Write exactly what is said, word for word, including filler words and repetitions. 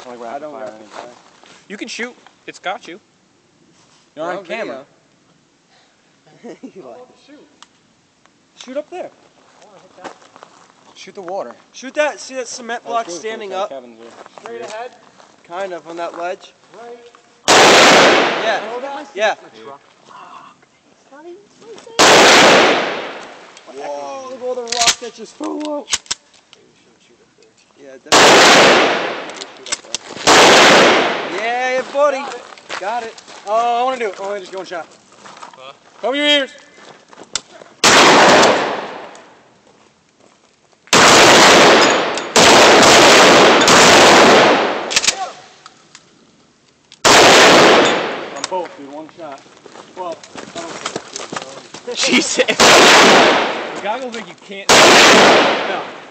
like I don't fire rapid fire. You can shoot. It's got you. You're Well, on camera. You like- Shoot. Shoot up there. Shoot the water. Shoot that, see that cement block standing up? Kevin's here. Straight ahead. Kind of, on that ledge? Right. Yeah, yeah. Whoa, look at all the rock that just flew out. Yeah, definitely. Yeah, buddy. Got it. Got it. Oh, I want to do it. Oh, I just go and shot. Huh? Cover your ears. On both, dude. One shot. Well, I don't think it's good. Jesus. The goggles think you can't. No.